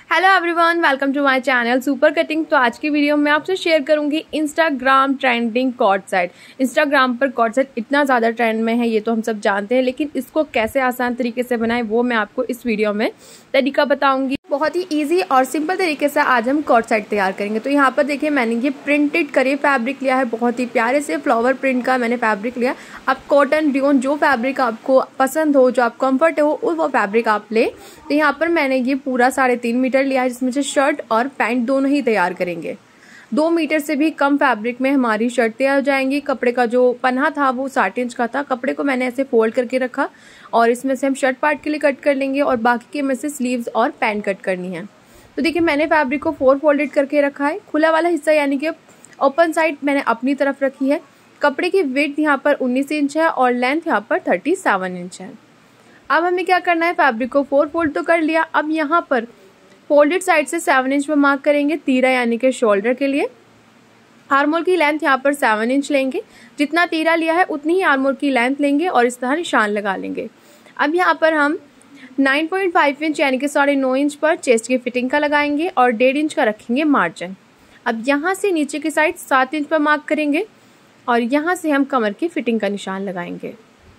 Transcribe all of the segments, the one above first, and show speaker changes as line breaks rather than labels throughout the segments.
Hello everyone, welcome to my channel super cutting. तो आज की वीडियो में आपसे शेयर करूंगी Instagram trending cord set. Instagram पर कॉर्ड सेट इतना ज़्यादा ट्रेंड में है, ये तो हम सब जानते हैं, लेकिन इसको कैसे आसान तरीके से बनाएं वो मैं आपको इस वीडियो में तरीका बताऊंगी। बहुत ही इजी और सिंपल तरीके से आज हम कॉर्ड सेट तैयार करेंगे। तो यहाँ पर देखिए, मैंने ये प्रिंटेड करे फैब्रिक लिया है, बहुत ही प्यारे से फ्लावर प्रिंट का मैंने फैब्रिक लिया। आप कॉटन, रियोन, जो फैब्रिक आपको पसंद हो, जो आप कंफर्ट हो, वो फैब्रिक आप ले। तो यहाँ पर मैंने ये पूरा 3.5 मीटर लिया है, जिसमें से शर्ट और पैंट दोनों ही तैयार करेंगे। 2 मीटर से भी कम फैब्रिक में हमारी शर्ट तैयार हो जाएंगी। कपड़े का जो पन्ना था वो 60 इंच का था। कपड़े को मैंने ऐसे फोल्ड करके रखा और इसमें से हम शर्ट पार्ट के लिए कट कर लेंगे और बाकी के में से स्लीव्स और पैंट कट करनी है। तो देखिए, मैंने फैब्रिक को 4 फोल्डेड करके रखा है। खुला वाला हिस्सा यानी कि ओपन साइड मैंने अपनी तरफ रखी है। कपड़े की विड्थ यहाँ पर 19 इंच है और लेंथ यहाँ पर 37 इंच है। अब हमें क्या करना है, फैब्रिक को 4 फोल्ड तो कर लिया। अब यहाँ पर फोल्डेड साइड से 7 इंच में मार्क करेंगे तीरा यानी कि शोल्डर के लिए। आर्मोल की लेंथ यहाँ पर 7 इंच लेंगे। जितना तीरा लिया है उतनी ही आर्मोल की लेंथ लेंगे और इस तरह निशान लगा लेंगे। अब यहाँ पर हम 9.5 इंच यानी कि 9.5 इंच पर चेस्ट की फिटिंग का लगाएंगे और 1.5 इंच का रखेंगे मार्जिन। अब यहाँ से नीचे की साइड 7 इंच पर मार्क करेंगे और यहाँ से हम कमर की फिटिंग का निशान लगाएंगे।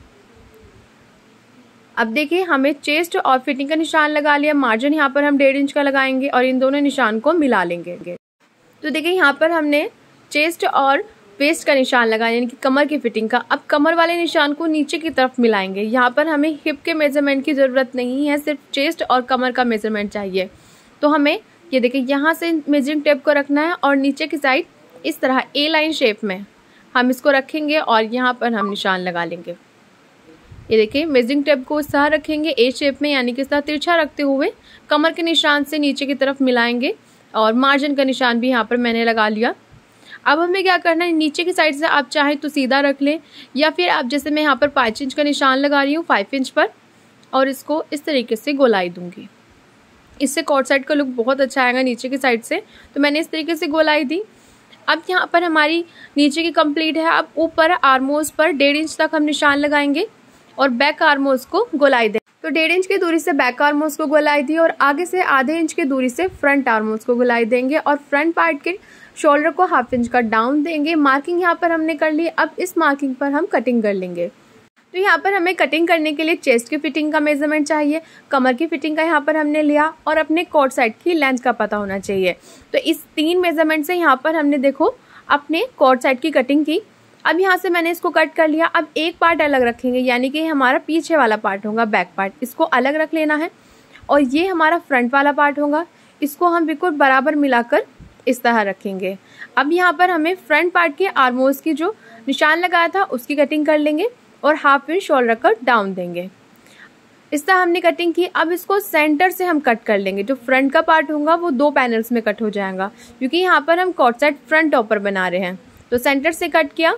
अब देखिए, हमें चेस्ट और फिटिंग का निशान लगा लिया। मार्जिन यहाँ पर हम 1.5 इंच का लगाएंगे और इन दोनों निशान को मिला लेंगे। तो देखिए, यहाँ पर हमने चेस्ट और वेस्ट का निशान लगाया यानी कि कमर की फिटिंग का। अब कमर वाले निशान को नीचे की तरफ मिलाएंगे। यहाँ पर हमें हिप के मेजरमेंट की ज़रूरत नहीं है, सिर्फ चेस्ट और कमर का मेजरमेंट चाहिए। तो हमें ये देखिए, यहाँ से मेजरिंग टेप को रखना है और नीचे की साइड इस तरह ए लाइन शेप में हम इसको रखेंगे और यहाँ पर हम निशान लगा लेंगे। ये देखिए, मेजरिंग टेप को इस तरह रखेंगे ए शेप में यानी कि इस तरह तिरछा रखते हुए कमर के निशान से नीचे की तरफ मिलाएंगे और मार्जिन का निशान भी यहाँ पर मैंने लगा लिया। अब हमें क्या करना है, नीचे की साइड से आप चाहे तो सीधा रख लें या फिर आप जैसे मैं यहाँ पर 5 इंच का निशान लगा रही हूँ 5 इंच पर और इसको इस तरीके से गोलाई दूंगी। इससे कॉर्ड सेट का लुक बहुत अच्छा आएगा नीचे की साइड से। तो मैंने इस तरीके से गोलाई दी। अब यहाँ पर हमारी नीचे की कंप्लीट है। अब ऊपर आर्मोल्स पर 1.5 इंच तक हम निशान लगाएंगे और बैक आर्मोल्स को गोलाई दें। तो 1.5 इंच की दूरी से बैक आर्मोल्स को गोलाई दी और आगे से आधे इंच की दूरी से फ्रंट आर्मोल्स को गोलाई देंगे और फ्रंट पार्ट के शोल्डर को 1/2 इंच का डाउन देंगे। मार्किंग यहाँ पर हमने कर ली। अब इस मार्किंग पर हम कटिंग कर लेंगे। तो यहाँ पर हमें कटिंग करने के लिए चेस्ट की फिटिंग का मेजरमेंट चाहिए, कमर की फिटिंग का यहाँ पर हमने लिया और अपने कॉर्ड सेट की लेंथ का पता होना चाहिए। तो इस 3 मेजरमेंट से यहाँ पर हमने देखो अपने कॉर्ड सेट की कटिंग की। अब यहाँ से मैंने इसको कट कर लिया। अब एक पार्ट अलग रखेंगे यानी कि हमारा पीछे वाला पार्ट होगा, बैक पार्ट, इसको अलग रख लेना है और ये हमारा फ्रंट वाला पार्ट होगा, इसको हम बिल्कुल बराबर मिलाकर इस तरह रखेंगे। अब यहाँ पर हमें फ्रंट पार्ट के आर्मोल्स की जो निशान लगाया था उसकी कटिंग कर लेंगे और 1/2 इंच शोल्डर कट डाउन देंगे। इस तरह हमने कटिंग की। अब इसको सेंटर से हम कट कर लेंगे। जो फ्रंट का पार्ट होगा वो 2 पैनल्स में कट हो जाएगा क्योंकि यहाँ पर हम कॉर्ड सेट फ्रंट टॉपर बना रहे हैं। तो सेंटर से कट किया,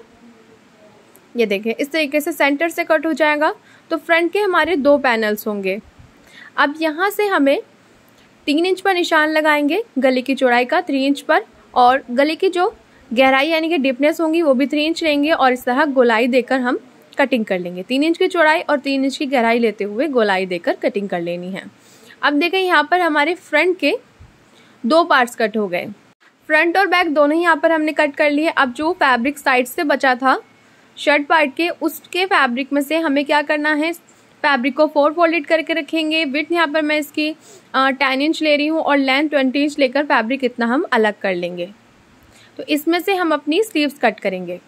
ये देखिए इस तरीके से सेंटर से कट हो जाएगा। तो फ्रंट के हमारे 2 पैनल्स होंगे। अब यहाँ से हमें 3 इंच पर निशान लगाएंगे गले की चौड़ाई का 3 इंच पर और गले की जो गहराई यानी कि डीपनेस होंगी वो भी 3 इंच लेंगे और इस तरह गोलाई देकर हम कटिंग कर लेंगे। 3 इंच की चौड़ाई और 3 इंच की गहराई लेते हुए गोलाई देकर कटिंग कर लेनी है। अब देखें, यहाँ पर हमारे फ्रंट के 2 पार्ट्स कट हो गए। फ्रंट और बैक दोनों ही यहाँ पर हमने कट कर लिए। अब जो फैब्रिक साइड से बचा था शर्ट पार्ट के, उसके फैब्रिक में से हमें क्या करना है, फैब्रिक को 4 फोल्डेड करके रखेंगे। विड्थ यहाँ पर मैं इसकी 10 इंच ले रही हूँ और लेंथ 20 इंच लेकर फैब्रिक इतना हम अलग कर लेंगे। तो इसमें से हम अपनी स्लीव्स कट करेंगे,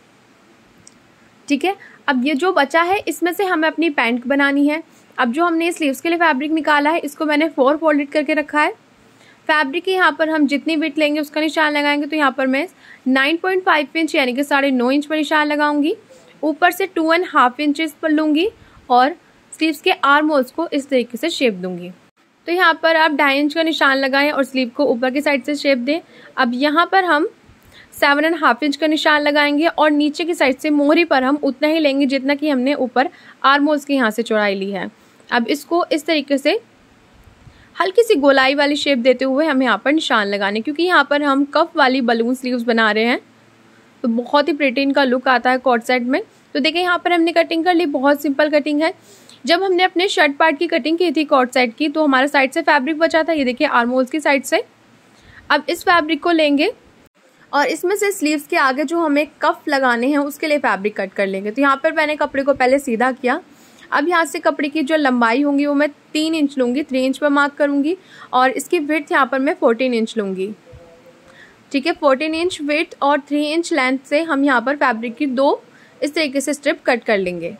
ठीक है। अब ये जो बचा है इसमें से हमें अपनी पैंट बनानी है। अब जो हमने स्लीव्स के लिए फैब्रिक निकाला है इसको मैंने 4 फोल्डेड करके रखा है। फैब्रिक की यहाँ पर हम जितनी विड्थ लेंगे उसका निशान लगाएंगे। तो यहाँ पर मैं 9.5 इंच यानी कि 9.5 इंच पर निशान लगाऊंगी। ऊपर से 2.5 इंचेस पर लूंगी और स्लीव्स के आर्म होल्स को इस तरीके से शेप दूंगी। तो यहाँ पर आप 2.5 इंच का निशान लगाएं और स्लीव को ऊपर की साइड से शेप दें। अब यहाँ पर हम 7.5 इंच का निशान लगाएंगे और नीचे की साइड से मोहरी पर हम उतना ही लेंगे जितना कि हमने ऊपर आर्म होल्स की यहाँ से चौड़ाई ली है। अब इसको इस तरीके से हल्की सी गोलाई वाली शेप देते हुए हमें यहाँ पर निशान लगाने, क्योंकि यहाँ पर हम कफ वाली बलून स्लीव्स बना रहे हैं तो बहुत ही प्रिटी इनका लुक आता है कॉर्ड सेट में। तो देखिए, यहाँ पर हमने कटिंग कर ली, बहुत सिंपल कटिंग है। जब हमने अपने शर्ट पार्ट की कटिंग की थी कॉट साइड की, तो हमारे साइड से फैब्रिक बचा था, ये देखिए आर्म होल्स की साइड से। अब इस फैब्रिक को लेंगे और इसमें से स्लीव्स के आगे जो हमें कफ लगाने हैं उसके लिए फैब्रिक कट कर लेंगे। तो यहाँ पर मैंने कपड़े को पहले सीधा किया। अब यहाँ से कपड़े की जो लंबाई होंगी वो मैं 3 इंच लूँगी, 3 इंच पर मार्क करूँगी और इसकी विड्थ यहाँ पर मैं 14 इंच लूँगी। ठीक है, 14 इंच विड्थ और 3 इंच लेंथ से हम यहाँ पर फैब्रिक की 2 इस तरीके से स्ट्रिप कट कर लेंगे।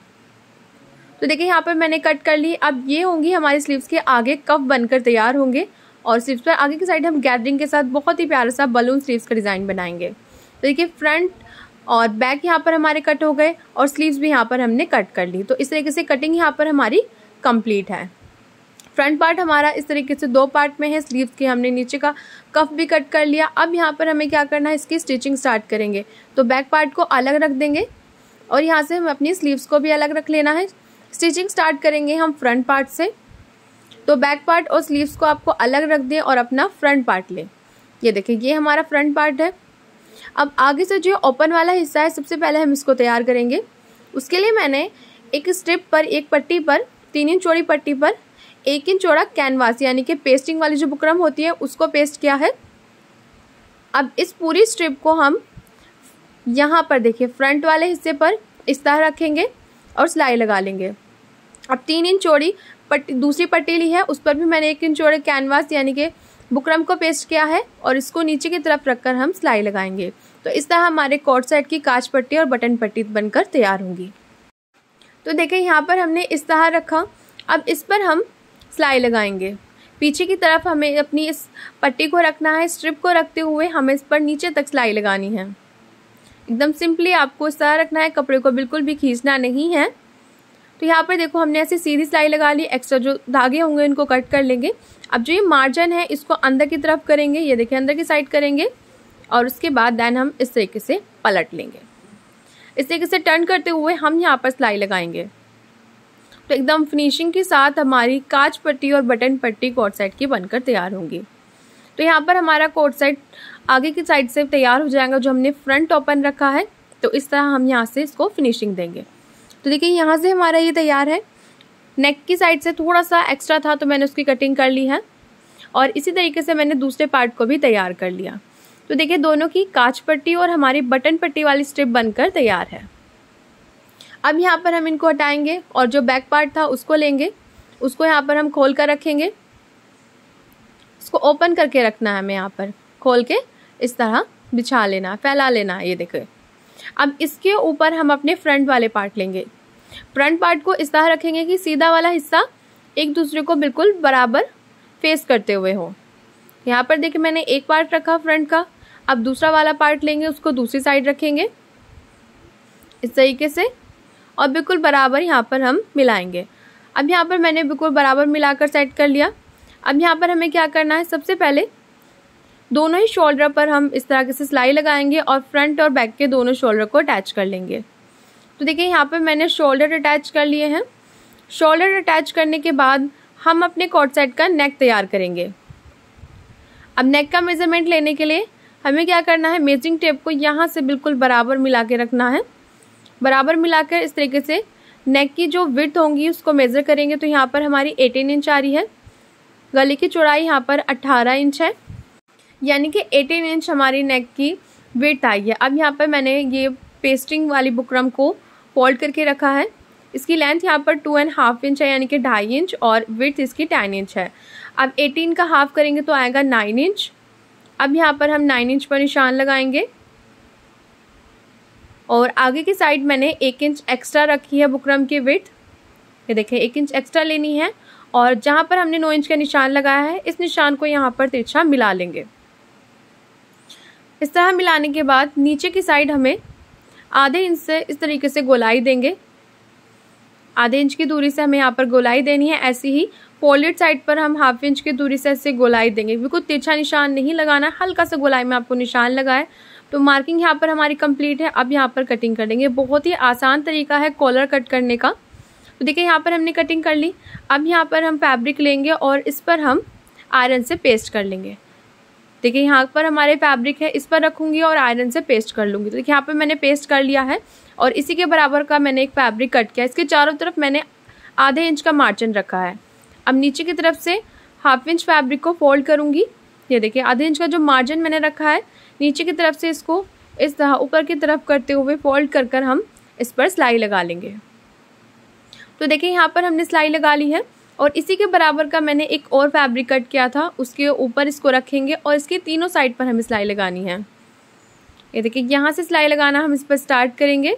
तो देखिए यहाँ पर मैंने कट कर ली। अब ये होंगी हमारी स्लीव्स के आगे कफ बनकर तैयार होंगे और स्लीव्स पर आगे की साइड हम गैदरिंग के साथ बहुत ही प्यारा सा बलून स्लीव्स का डिज़ाइन बनाएंगे। तो देखिए फ्रंट और बैक यहाँ पर हमारे कट हो गए और स्लीव्स भी यहाँ पर हमने कट कर ली। तो इस तरीके से कटिंग यहाँ पर हमारी कंप्लीट है। फ्रंट पार्ट हमारा इस तरीके से 2 पार्ट में है। स्लीव्स के हमने नीचे का कफ भी कट कर लिया। अब यहाँ पर हमें क्या करना है, इसकी स्टिचिंग स्टार्ट करेंगे। तो बैक पार्ट को अलग रख देंगे और यहाँ से हम अपनी स्लीव्स को भी अलग रख लेना है। स्टिचिंग स्टार्ट करेंगे हम फ्रंट पार्ट से। तो बैक पार्ट और स्लीव्स को आपको अलग रख दें और अपना फ्रंट पार्ट लें। ये देखिए ये हमारा फ्रंट पार्ट है। अब आगे से जो ओपन वाला हिस्सा है सबसे पहले हम इसको तैयार करेंगे। उसके लिए मैंने एक स्ट्रिप पर, एक पट्टी पर, 3 इंच चौड़ी पट्टी पर 1 इंच चौड़ा कैनवास यानी कि पेस्टिंग वाली जो बुकरम होती है उसको पेस्ट किया है। अब इस पूरी स्ट्रिप को हम यहाँ पर देखिए फ्रंट वाले हिस्से पर इस तरह रखेंगे और सिलाई लगा लेंगे। अब 3 इंच चौड़ी पट्टी दूसरी पट्टी ली है, उस पर भी मैंने 1 इंच चौड़े कैनवास यानी कि बुकरम को पेस्ट किया है और इसको नीचे की तरफ रखकर हम सिलाई लगाएंगे। तो इस तरह हमारे कोट सेट की काज पट्टी और बटन पट्टी बनकर तैयार होंगी। तो देखिए यहाँ पर हमने इस तरह रखा। अब इस पर हम सिलाई लगाएंगे। पीछे की तरफ हमें अपनी इस पट्टी को रखना है। स्ट्रिप को रखते हुए हमें इस पर नीचे तक सिलाई लगानी है। एकदम सिंपली आपको इस तरह रखना है, कपड़े को बिल्कुल भी खींचना नहीं है। तो यहाँ पर देखो हमने ऐसे सीधी सिलाई लगा ली। एक्स्ट्रा जो धागे होंगे इनको कट कर लेंगे। अब जो ये मार्जिन है इसको अंदर की तरफ करेंगे, ये देखिए अंदर की साइड करेंगे और उसके बाद देन हम इस तरीके से पलट लेंगे। इस तरीके से टर्न करते हुए हम यहाँ पर सिलाई लगाएंगे। तो एकदम फिनिशिंग के साथ हमारी काज पट्टी और बटन पट्टी कोट सेट की बनकर तैयार होंगी। तो यहाँ पर हमारा कोट सेट आगे की साइड से तैयार हो जाएगा जो हमने फ्रंट ओपन रखा है। तो इस तरह हम यहाँ से इसको फिनिशिंग देंगे। तो देखिए यहाँ से हमारा ये तैयार है। नेक की साइड से थोड़ा सा एक्स्ट्रा था तो मैंने उसकी कटिंग कर ली है और इसी तरीके से मैंने दूसरे पार्ट को भी तैयार कर लिया। तो देखिए दोनों की काज पट्टी और हमारी बटन पट्टी वाली स्ट्रिप बनकर तैयार है। अब यहाँ पर हम इनको हटाएंगे और जो बैक पार्ट था उसको लेंगे, उसको यहाँ पर हम खोल कर रखेंगे। इसको ओपन करके रखना है, हमें यहाँ पर खोल के इस तरह बिछा लेना, फैला लेना है। ये देखिए अब इसके ऊपर हम अपने फ्रंट वाले पार्ट लेंगे। फ्रंट पार्ट को इस तरह रखेंगे कि सीधा वाला हिस्सा एक दूसरे को बिल्कुल बराबर फेस करते हुए हो। यहाँ पर देखिए मैंने एक पार्ट रखा फ्रंट का। अब दूसरा वाला पार्ट लेंगे, उसको दूसरी साइड रखेंगे इस तरीके से और बिल्कुल बराबर यहाँ पर हम मिलाएंगे। अब यहाँ पर मैंने बिल्कुल बराबर मिलाकर सेट कर लिया। अब यहाँ पर हमें क्या करना है, सबसे पहले दोनों ही शोल्डर पर हम इस तरह से सिलाई लगाएंगे और फ्रंट और बैक के दोनों शोल्डर को अटैच कर लेंगे। तो देखिए यहाँ पर मैंने शोल्डर अटैच कर लिए हैं। शोल्डर अटैच करने के बाद हम अपने कोट सेट का नेक तैयार करेंगे। अब नेक का मेजरमेंट लेने के लिए हमें क्या करना है, मेजरिंग टेप को यहाँ से बिल्कुल बराबर मिला के रखना है। बराबर मिलाकर इस तरीके से नेक की जो विड्थ होंगी उसको मेज़र करेंगे। तो यहाँ पर हमारी 18 इंच आ रही है। गले की चौड़ाई यहाँ पर 18 इंच है, यानी कि 18 इंच हमारी नेक की विड्थ आई है। अब यहाँ पर मैंने ये पेस्टिंग वाली बुकरम को फोल्ड करके रखा है। इसकी लेंथ यहाँ पर 2.5 इंच है, यानी कि 2.5 इंच और विड्थ इसकी 10 इंच है। अब 18 का हाफ करेंगे तो आएगा 9 इंच। अब यहाँ पर हम 9 इंच पर निशान लगाएंगे और आगे की साइड मैंने 1 इंच एक्स्ट्रा रखी है बुकरम की विड्थ। ये देखिए 1 इंच एक्स्ट्रा लेनी है और जहाँ पर हमने 9 इंच का निशान लगाया है इस निशान को यहाँ पर तिरछा मिला लेंगे। इस तरह मिलाने के बाद नीचे की साइड हमें आधे इंच से इस तरीके से गोलाई देंगे। आधे इंच की दूरी से हमें यहाँ पर गोलाई देनी है। ऐसे ही फोल्डेड साइड पर हम 1/2 इंच की दूरी से ऐसे गोलाई देंगे। बिल्कुल तिरछा निशान नहीं लगाना, हल्का सा गोलाई में आपको निशान लगाए। तो मार्किंग यहाँ पर हमारी कंप्लीट है। अब यहाँ पर कटिंग कर लेंगे। बहुत ही आसान तरीका है कॉलर कट करने का। तो देखिए यहाँ पर हमने कटिंग कर ली। अब यहाँ पर हम फैब्रिक लेंगे और इस पर हम आयरन से पेस्ट कर लेंगे। देखिए यहाँ पर हमारे फैब्रिक है, इस पर रखूँगी और आयरन से पेस्ट कर लूँगी। तो देखिए यहाँ पर मैंने पेस्ट कर लिया है और इसी के बराबर का मैंने एक फैब्रिक कट किया। इसके चारों तरफ मैंने आधे इंच का मार्जिन रखा है। अब नीचे की तरफ से 1/2 इंच फैब्रिक को फोल्ड करूँगी। ये देखिए आधे इंच का जो मार्जिन मैंने रखा है, नीचे की तरफ से इसको इस तरह ऊपर की तरफ करते हुए फोल्ड कर कर हम इस पर सिलाई लगा लेंगे। तो देखिए यहाँ पर हमने सिलाई लगा ली है और इसी के बराबर का मैंने एक और फैब्रिक कट किया था, उसके ऊपर इसको रखेंगे और इसकी तीनों साइड पर हमें सिलाई लगानी है। ये देखिए यहाँ से सिलाई लगाना हम इस पर स्टार्ट करेंगे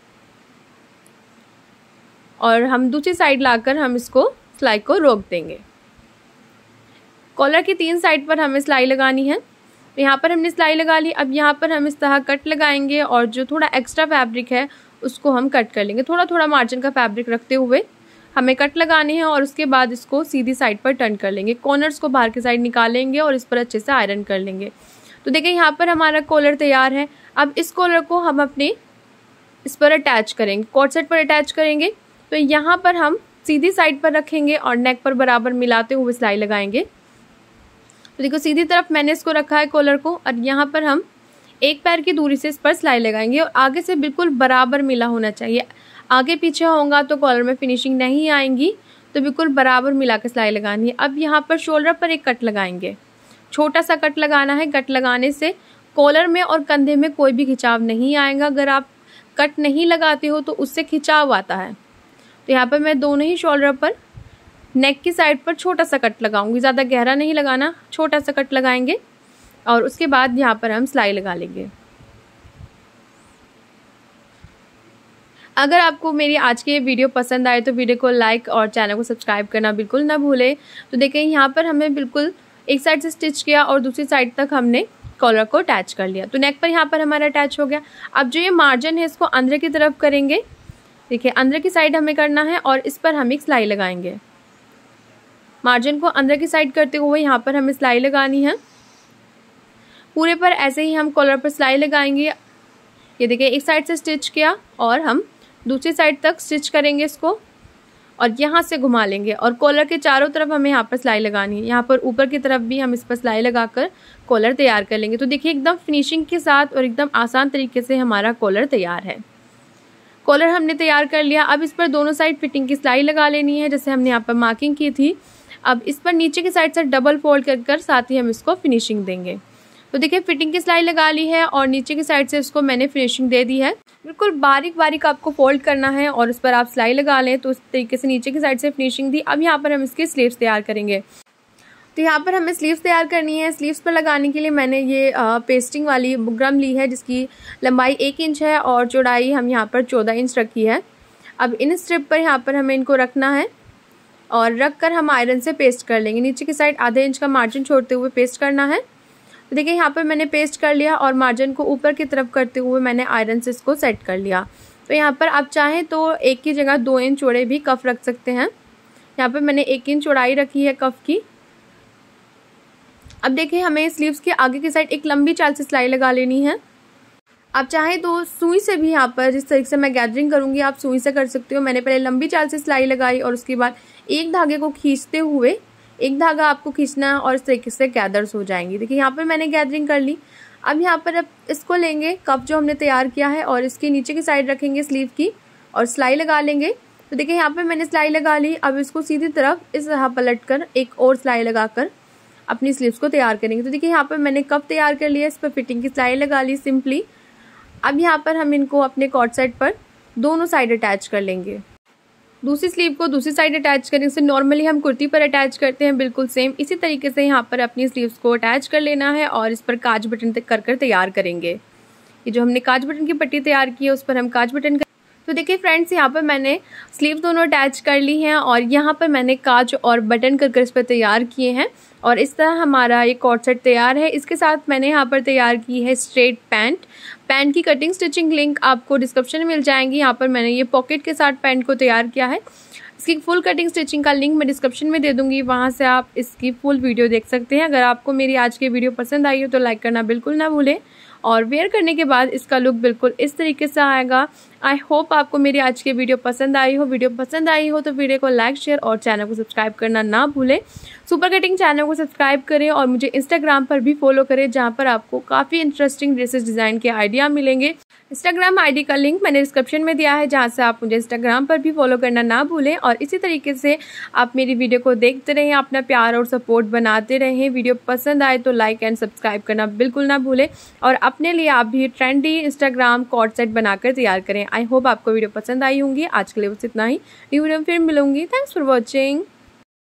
और हम दूसरी साइड लाकर हम इसको सिलाई को रोक देंगे। कॉलर की 3 साइड पर हमें सिलाई लगानी है। तो यहाँ पर हमने सिलाई लगा ली। अब यहाँ पर हम इस तरह कट लगाएंगे और जो थोड़ा एक्स्ट्रा फैब्रिक है उसको हम कट कर लेंगे। थोड़ा थोड़ा मार्जिन का फैब्रिक रखते हुए हमें कट लगानी है और उसके बाद इसको सीधी साइड पर टर्न कर लेंगे। कॉर्नर्स को बाहर की साइड निकालेंगे और इस पर अच्छे से आयरन कर लेंगे। तो देखिए यहाँ पर हमारा कॉलर तैयार है। अब इस कॉलर को हम अपने इस पर अटैच करेंगे, कॉर्ड सेट पर अटैच करेंगे। तो यहाँ पर हम सीधी साइड पर रखेंगे और नेक पर बराबर मिलाते हुए सिलाई लगाएंगे। तो देखो सीधी तरफ मैंने इसको रखा है कॉलर को और यहाँ पर हम एक पैर की दूरी से इस पर सिलाई लगाएंगे और आगे से बिल्कुल बराबर मिला होना चाहिए। आगे पीछे होगा तो कॉलर में फिनिशिंग नहीं आएंगी, तो बिल्कुल बराबर मिला के सिलाई लगानी है। अब यहाँ पर शोल्डर पर एक कट लगाएंगे, छोटा सा कट लगाना है। कट लगाने से कॉलर में और कंधे में कोई भी खिंचाव नहीं आएगा। अगर आप कट नहीं लगाते हो तो उससे खिंचाव आता है। तो यहाँ पर मैं दोनों ही शोल्डर पर नेक की साइड पर छोटा सा कट लगाऊंगी, ज़्यादा गहरा नहीं लगाना, छोटा सा कट लगाएंगे और उसके बाद यहाँ पर हम सिलाई लगा लेंगे। अगर आपको मेरी आज की ये वीडियो पसंद आए तो वीडियो को लाइक और चैनल को सब्सक्राइब करना बिल्कुल ना भूलें। तो देखिए यहाँ पर हमें बिल्कुल एक साइड से स्टिच किया और दूसरी साइड तक हमने कॉलर को अटैच कर लिया। तो नेक पर यहाँ पर हमारा अटैच हो गया। अब जो ये मार्जिन है इसको अंदर की तरफ करेंगे। देखिए अंदर की साइड हमें करना है और इस पर हम एक सिलाई लगाएंगे। मार्जिन को अंदर की साइड करते हुए यहाँ पर हमें सिलाई लगानी है। पूरे पर ऐसे ही हम कॉलर पर सिलाई लगाएंगे। ये देखिए एक साइड से स्टिच किया और हम दूसरी साइड तक स्टिच करेंगे इसको और यहाँ से घुमा लेंगे और कॉलर के चारों तरफ हमें यहाँ पर सिलाई लगानी है। यहाँ पर ऊपर की तरफ भी हम इस पर सिलाई लगाकर कॉलर तैयार कर लेंगे। तो देखिए एकदम फिनिशिंग के साथ और एकदम आसान तरीके से हमारा कॉलर तैयार है। कॉलर हमने तैयार कर लिया। अब इस पर दोनों साइड फिटिंग की सिलाई लगा लेनी है, जैसे हमने यहाँ पर मार्किंग की थी। अब इस पर नीचे की साइड से डबल फोल्ड कर साथ ही हम इसको फिनिशिंग देंगे। तो देखिए फिटिंग की सिलाई लगा ली है और नीचे की साइड से इसको मैंने फिनिशिंग दे दी है। बिल्कुल बारीक बारीक आपको फोल्ड करना है और उस पर आप सिलाई लगा लें। तो इस तरीके से नीचे की साइड से फिनिशिंग दी। अब यहाँ पर हम इसकी स्लीव्स तैयार करेंगे। तो यहाँ पर हमें स्लीव्स तैयार करनी है। स्लीव्स पर लगाने के लिए मैंने ये पेस्टिंग वाली बुकरम ली है, जिसकी लंबाई 1 इंच है और चौड़ाई हम यहाँ पर 14 इंच रखी है। अब इन स्ट्रिप पर यहाँ पर हमें इनको रखना है और रख कर हम आयरन से पेस्ट कर लेंगे। नीचे की साइड आधे इंच का मार्जिन छोड़ते हुए पेस्ट करना है। तो देखिए यहाँ पर मैंने पेस्ट कर लिया और मार्जिन को ऊपर की तरफ करते हुए मैंने आयरन से इसको सेट कर लिया। तो यहाँ पर आप चाहें तो एक की जगह 2 इंच चौड़े भी कफ रख सकते हैं। यहाँ पर मैंने 1 इंच चौड़ाई रखी है कफ की। अब देखिए हमें स्लीव्स के आगे की साइड एक लंबी चाल से सिलाई लगा लेनी है। आप चाहें तो सुई से भी, यहाँ पर जिस तरीके से मैं गैदरिंग करूँगी आप सुई से कर सकते हो। मैंने पहले लंबी चाल से सिलाई लगाई और उसके बाद एक धागे को खींचते हुए, एक धागा आपको खींचना है और इस तरीके से गैदर्स हो जाएंगी। देखिए यहाँ पर मैंने गैदरिंग कर ली। अब यहाँ पर अब इसको लेंगे कप जो हमने तैयार किया है और इसके नीचे की साइड रखेंगे स्लीव की और सिलाई लगा लेंगे। तो देखिए यहाँ पर मैंने सिलाई लगा ली। अब इसको सीधी तरफ इस तरह पलट कर एक और सिलाई लगाकर अपनी स्लीव्स को तैयार करेंगे। तो देखिए यहाँ पर मैंने कप तैयार कर लिया, इस पर फिटिंग की सिलाई लगा ली सिंपली। अब यहाँ पर हम इनको अपने कॉर्ड सेट पर दोनों साइड अटैच कर लेंगे। दूसरी स्लीव को दूसरी साइड अटैच करें, जैसे नॉर्मली हम कुर्ती पर अटैच करते हैं, बिल्कुल सेम इसी तरीके से यहाँ पर अपनी स्लीव्स को अटैच कर लेना है और इस पर काज बटन तक कर तैयार करेंगे। ये जो हमने काज बटन की पट्टी तैयार की है उस पर हम काज बटन तो देखिए फ्रेंड्स यहाँ पर मैंने स्लीव दोनों अटैच कर ली हैं और यहाँ पर मैंने काज और बटन कर इस पर तैयार किए हैं और इस तरह हमारा ये कॉर्ड सेट तैयार है। इसके साथ मैंने यहाँ पर तैयार की है स्ट्रेट पैंट। पैंट की कटिंग स्टिचिंग लिंक आपको डिस्क्रिप्शन में मिल जाएंगी। यहाँ पर मैंने ये पॉकेट के साथ पैंट को तैयार किया है। इसकी फुल कटिंग स्टिचिंग का लिंक मैं डिस्क्रिप्शन में दे दूँगी, वहाँ से आप इसकी फुल वीडियो देख सकते हैं। अगर आपको मेरी आज की वीडियो पसंद आई हो तो लाइक करना बिल्कुल ना भूलें और वेयर करने के बाद इसका लुक बिल्कुल इस तरीके से आएगा। आई होप आपको मेरी आज की वीडियो पसंद आई हो। वीडियो पसंद आई हो तो वीडियो को लाइक, शेयर और चैनल को सब्सक्राइब करना ना भूलें। सुपर कटिंग चैनल को सब्सक्राइब करें और मुझे इंस्टाग्राम पर भी फॉलो करें, जहां पर आपको काफ़ी इंटरेस्टिंग ड्रेसेस डिज़ाइन के आइडिया मिलेंगे। इंस्टाग्राम आईडी का लिंक मैंने डिस्क्रिप्शन में दिया है, जहां से आप मुझे इंस्टाग्राम पर भी फॉलो करना ना भूलें। और इसी तरीके से आप मेरी वीडियो को देखते रहें, अपना प्यार और सपोर्ट बनाते रहें। वीडियो पसंद आए तो लाइक एंड सब्सक्राइब करना बिल्कुल ना भूलें और अपने लिए आप भी ट्रेंडी इंस्टाग्राम कॉर्ड सेट बनाकर तैयार करें। आई होप आपको वीडियो पसंद आई होंगी। आज के लिए बस इतना ही। न्यू वीडियो फिर मिलूंगी। Thanks for watching.